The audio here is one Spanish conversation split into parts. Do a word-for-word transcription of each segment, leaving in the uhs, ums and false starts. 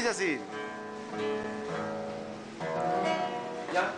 dice así. ¿Ya?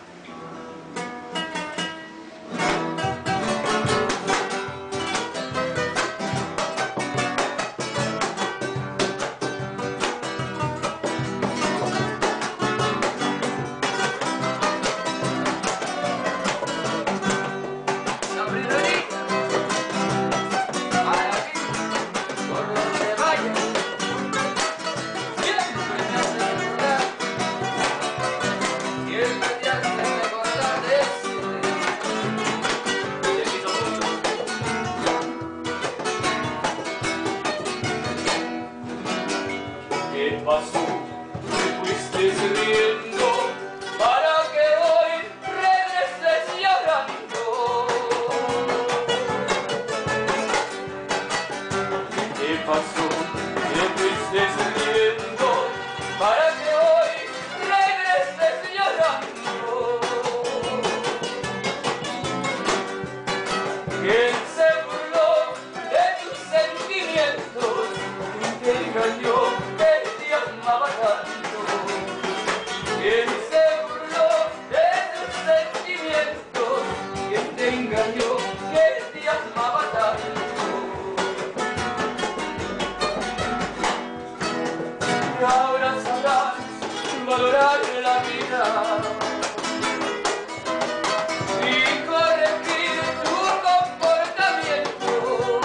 ¿Qué pasó? Te fuiste riendo para que hoy regreses llorando. ¿Qué pasó? Te fuiste riendo para que hoy regreses llorando. ¿Quién se burló de tus sentimientos? ¿Quién te engañó? ¿Quién se burló de tus sentimientos? ¿Quién te engañó? ¿Quién te amaba tanto? Y ahora sabrás valorar la vida y corregir tu comportamiento.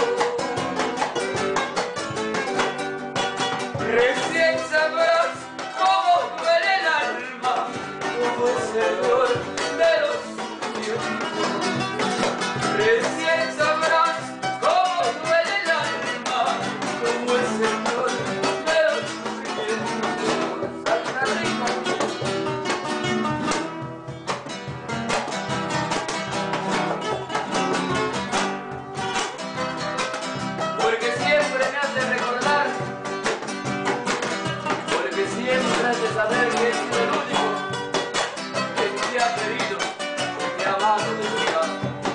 Recién sabrás cómo duele el alma, como es el dolor de los sentimientos. Recién sabrás cómo duele el alma, como es el dolor de los sentimientos. Hasta arriba. Porque siempre me hace recordar, porque siempre has de saber que es el único que te ha querido, que te ha amado de verdad.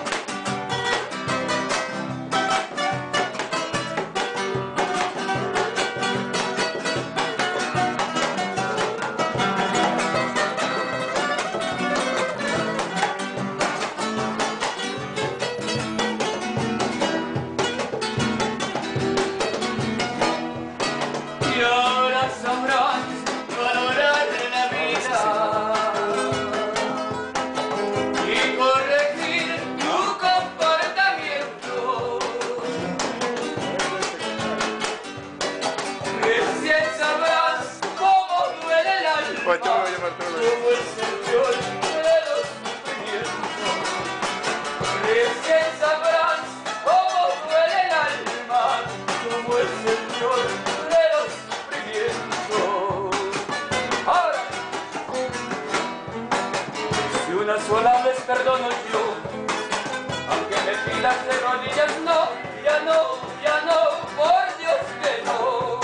Y ahora sabrás valorar la vida y corregir tu comportamiento. Recién sabrás cómo duele el alma, Pues te voy a llamar todo. como es el dolor de los sufrimientos. Recién sabrás cómo duele el alma, como es el dolor de los sufrimientos. Ahora, si una sola vez perdono yo, aunque me pidas de rodillas, no, ya no, ya no, por Dios que no.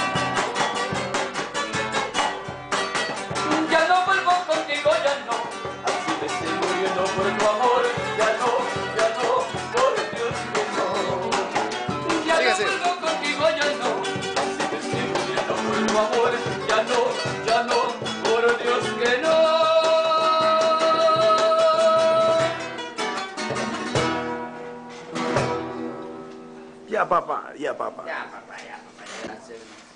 Ya no vuelvo contigo, ya no, así me estoy muriendo por tu amor, ya no, ya no, por Dios que no. Ya Sígase. no vuelvo contigo, ya no, así me estoy muriendo por tu amor, ya no, ya no, por Dios que no. Ya, papá, ya, papá. Ya, papá, ya, papá, ya, gracias.